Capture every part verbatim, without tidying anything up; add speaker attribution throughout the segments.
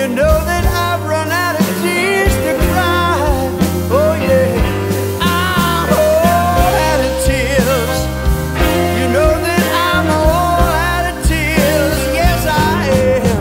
Speaker 1: You know that I've run out of tears to cry. Oh yeah, I'm all out of tears. You know that I'm all out of tears. Yes, I am.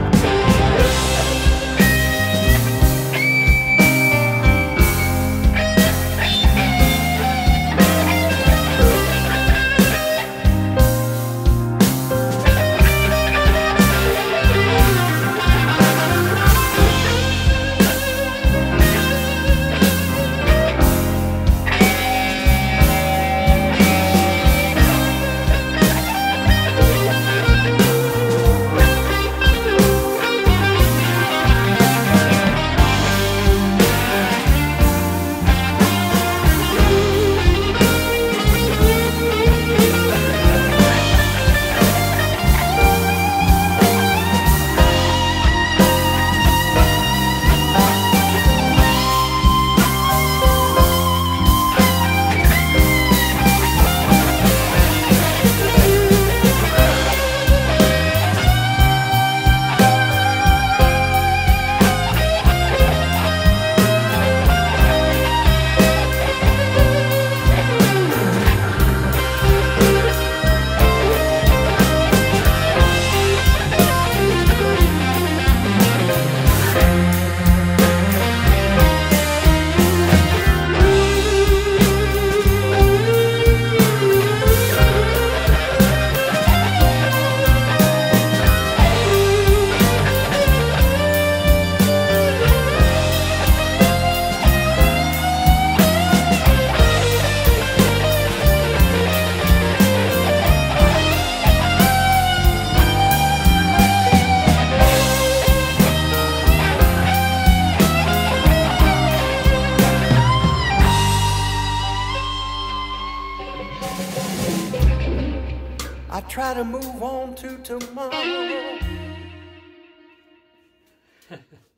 Speaker 1: I try to move on to tomorrow.